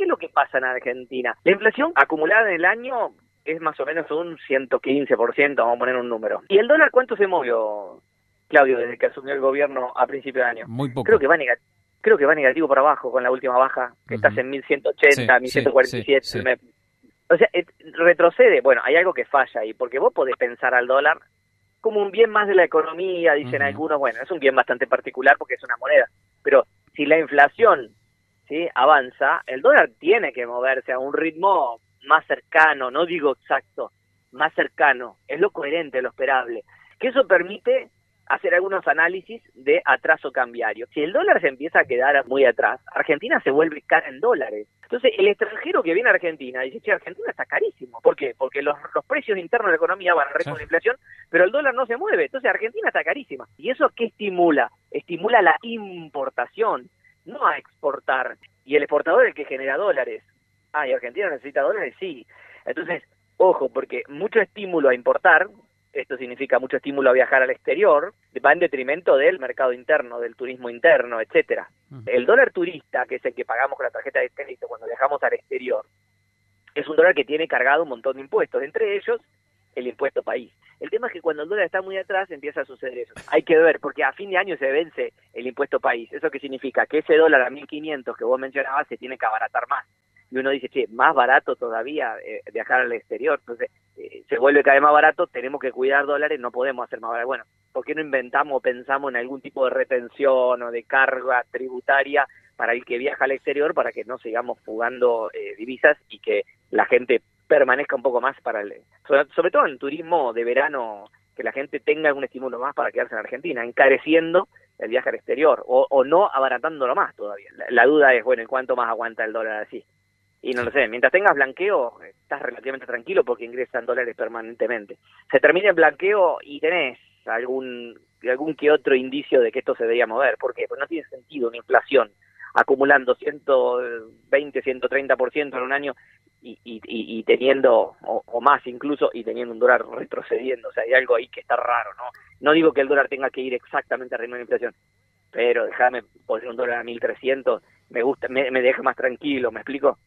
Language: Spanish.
es lo que pasa en Argentina? La inflación acumulada en el año es más o menos un 115%, vamos a poner un número. ¿Y el dólar cuánto se movió, Claudio, desde que asumió el gobierno a principio de año? Muy poco. Creo que va negativo para abajo con la última baja, que estás en 1180, 1147. O sea, retrocede. Bueno, hay algo que falla ahí, porque vos podés pensar al dólar como un bien más de la economía, dicen algunos. Bueno, es un bien bastante particular porque es una moneda. Pero si la inflación, ¿sí?, avanza, el dólar tiene que moverse a un ritmo más cercano, no digo exacto, más cercano. Es lo coherente, lo esperable. Que eso permite hacer algunos análisis de atraso cambiario. Si el dólar se empieza a quedar muy atrás, Argentina se vuelve cara en dólares. Entonces, el extranjero que viene a Argentina dice, che, Argentina está carísimo. ¿Por qué? Porque los precios internos de la economía van al ritmo de inflación, pero el dólar no se mueve. Entonces, Argentina está carísima. ¿Y eso qué estimula? Estimula la importación, no a exportar. Y el exportador es el que genera dólares. ¿Y Argentina necesita dólares? Sí. Entonces, ojo, porque mucho estímulo a importar, esto significa mucho estímulo a viajar al exterior, va en detrimento del mercado interno, del turismo interno, etcétera. El dólar turista, que es el que pagamos con la tarjeta de crédito cuando viajamos al exterior, es un dólar que tiene cargado un montón de impuestos, entre ellos el impuesto país. El tema es que cuando el dólar está muy atrás empieza a suceder eso. Hay que ver, porque a fin de año se vence el impuesto país. ¿Eso qué significa? Que ese dólar a 1.500 que vos mencionabas se tiene que abaratar más. Y uno dice, che, más barato todavía viajar al exterior. Entonces, se vuelve cada vez más barato, tenemos que cuidar dólares, no podemos hacer más barato. Bueno, ¿por qué no inventamos o pensamos en algún tipo de retención o de carga tributaria para el que viaja al exterior, para que no sigamos fugando divisas y que la gente permanezca un poco más para sobre todo en el turismo de verano, que la gente tenga algún estímulo más para quedarse en Argentina, encareciendo el viaje al exterior o no abaratándolo más todavía. La duda es, bueno, ¿en cuánto más aguanta el dólar así? Y no lo sé, mientras tengas blanqueo, estás relativamente tranquilo porque ingresan dólares permanentemente. Se termina el blanqueo y tenés algún que otro indicio de que esto se debería mover. ¿Por qué? Pues no tiene sentido una inflación acumulando 120, 130% en un año y teniendo, o más incluso, y teniendo un dólar retrocediendo. O sea, hay algo ahí que está raro, ¿no? No digo que el dólar tenga que ir exactamente al ritmo de la inflación, pero déjame poner un dólar a 1.300, me gusta, me deja más tranquilo, ¿me explico?